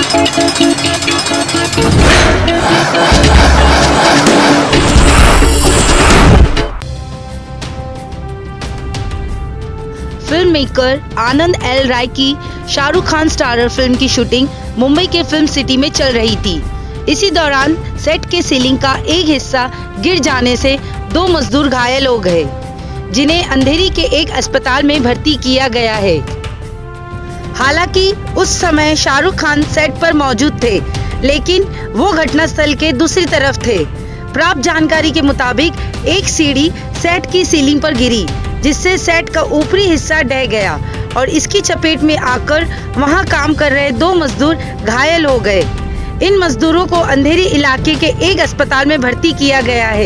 Film maker Anand L Rai की Shahrukh Khan starrer film की shooting Mumbai के फिल्म सिटी में चल रही थी। इसी दौरान सेट के सीलिंग का एक हिस्सा गिर जाने से 2 मजदूर घायल हो गए, जिन्हें अंधेरी के एक अस्पताल में भर्ती किया गया है। हालांकि उस समय शाहरुख खान सेट पर मौजूद थे, लेकिन वो घटनास्थल के दूसरी तरफ थे। प्राप्त जानकारी के मुताबिक एक सीढ़ी सेट की सीलिंग पर गिरी, जिससे सेट का ऊपरी हिस्सा ढह गया और इसकी चपेट में आकर वहां काम कर रहे 2 मजदूर घायल हो गए। इन मजदूरों को अंधेरी इलाके के एक अस्पताल में भर्ती किया गया है।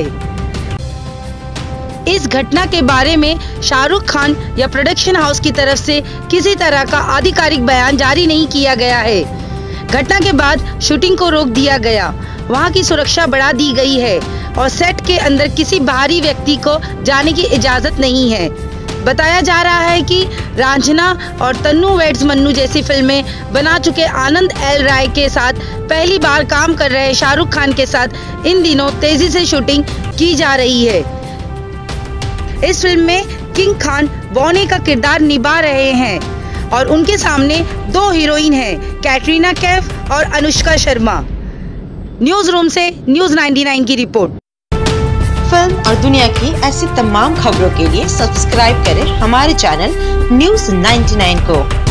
इस घटना के बारे में शाहरुख खान या प्रोडक्शन हाउस की तरफ से किसी तरह का आधिकारिक बयान जारी नहीं किया गया है। घटना के बाद शूटिंग को रोक दिया गया, वहां की सुरक्षा बढ़ा दी गई है और सेट के अंदर किसी बाहरी व्यक्ति को जाने की इजाजत नहीं है। बताया जा रहा है कि रांझना और तन्नू वेड्स मन्नू जैसी फिल्में बना चुके आनंद एल राय के साथ पहली बार काम कर रहे शाहरुख खान के साथ इन दिनों तेजी से शूटिंग की जा रही है। इस फिल्म में किंग खान बॉने का किरदार निभा रहे हैं और उनके सामने 2 हीरोइन हैं, कैटरीना कैफ और अनुष्का शर्मा। न्यूज रूम से न्यूज 99 की रिपोर्ट। फिल्म और दुनिया की ऐसी तमाम खबरों के लिए सब्सक्राइब करें हमारे चैनल न्यूज 99 को।